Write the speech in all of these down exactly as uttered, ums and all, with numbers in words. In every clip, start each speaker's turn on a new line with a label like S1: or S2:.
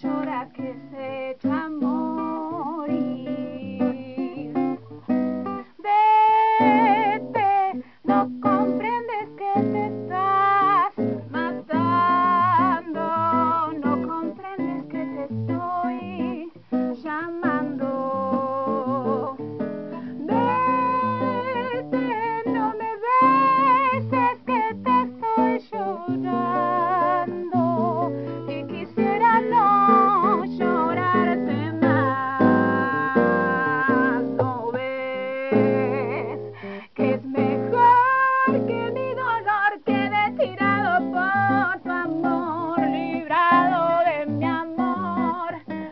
S1: llora que se echa a morir. Vete, no comprendes que te estás matando, no comprendes que te estoy llamando. Vete, no me beses que te estoy llorando y quisiera no llorarte más. ¿No ves que es mejor que mi dolor quede tirado por tu amor, librado de mi amor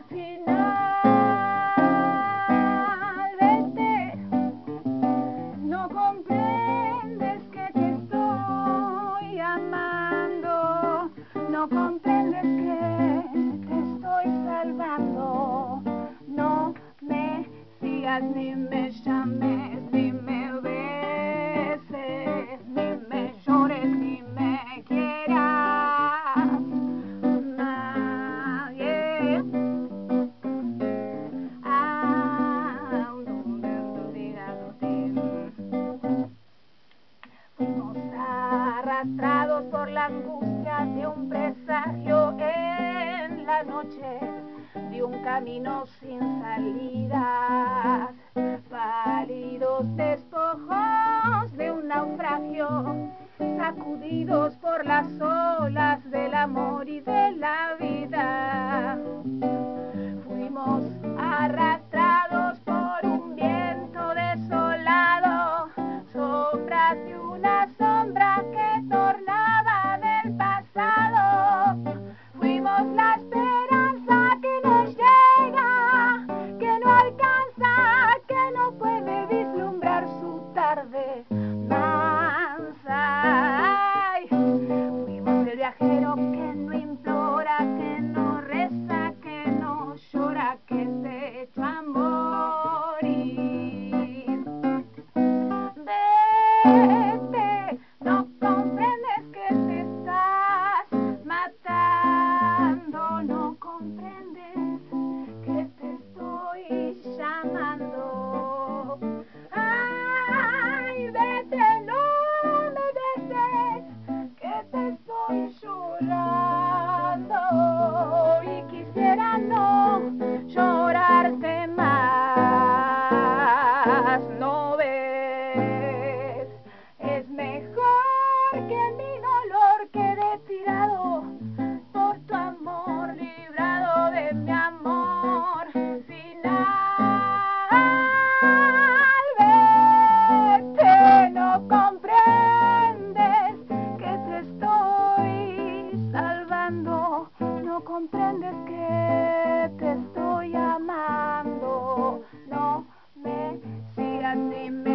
S1: final? Vete, no comprendes que te estoy amando, no comprendes que te estoy salvando. No me sigas ni me llames, ni me beses, ni me llores, ni me quieras más. Yeah. Ah, fuimos arrastrados por la angustia de un presagio en la noche, de un camino sin salidas, pálidos despojos de un naufragio, sacudidos por las olas del amor y de la vida. Fuimos arrastrados por un viento desolado, sombras de una sombra que tornaba del pasado. Fuimos la esperanza que no llega, que no alcanza, que no puede vislumbrar su tarde mansa. Ay, fuimos el viajero que no implora, que no reza, que no llora, que se echa a morir. Vete, no comprendes que te estás matando, no comprendes que te estoy llamando. Ay, vete, no me beses, que te estoy llorando y quisiera no llorarte más. ¿No ves? Es mejor que mi dolor quede tirado por tu amor, librado de mi amor final. Vete, no comprendes que te estoy salvando, no comprendes que te estoy amando. No me sigas ni me